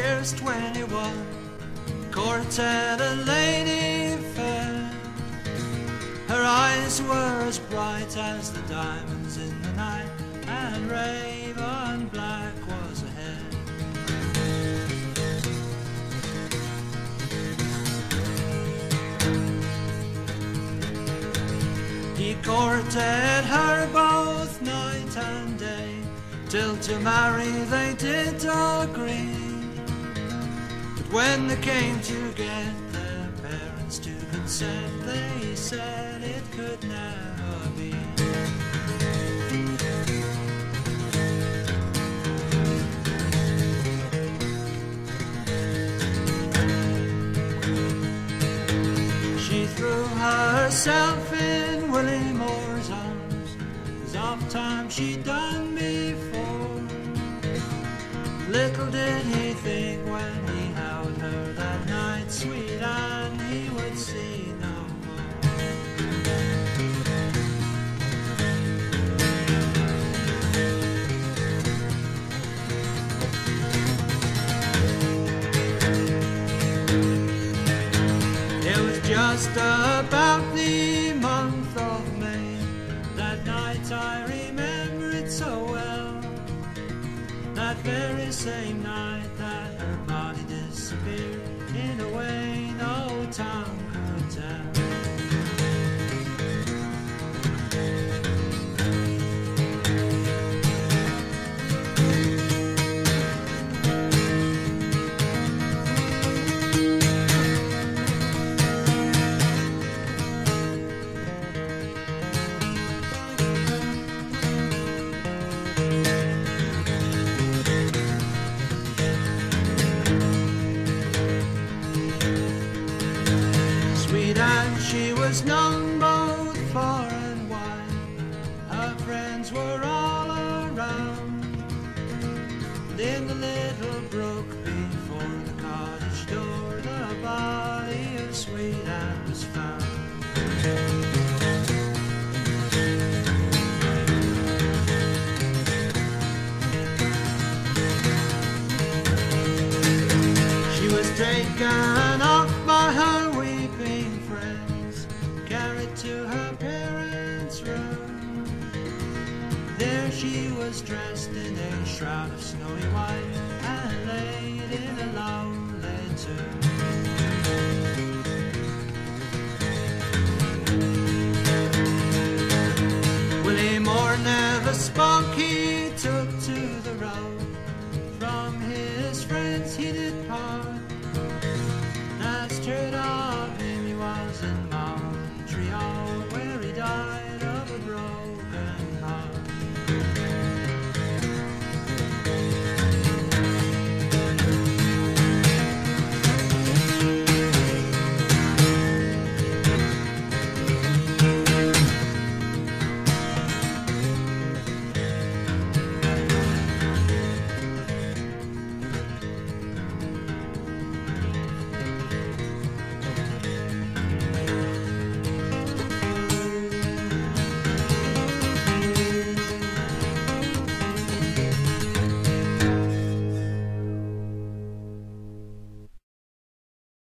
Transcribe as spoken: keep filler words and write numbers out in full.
scarce twenty-one, courted a lady fair. Her eyes were as bright as the diamonds in the night, and raven black was her hair. He courted her both night and day, till to marry they did agree. But when they came to get their parents to consent, they said it could never be. She threw herself in Willie Moore's arms, as oft times she'd done before. Little did he think when he held her that night, sweet Anne, he would see no more. It was just about the month of May, that night I remember it so well. That very same night that her body disappeared in a way no tongue could tell. And she was known both far and wide, her friends were all around. And in the little brook before the cottage door, the body of sweet Anne was found. She was taken off by her weeping friends, carried to her parents' room. There she was dressed in a shroud of snowy white, and laid in a lonely tomb. Willie Moore never spoke, he took to the road,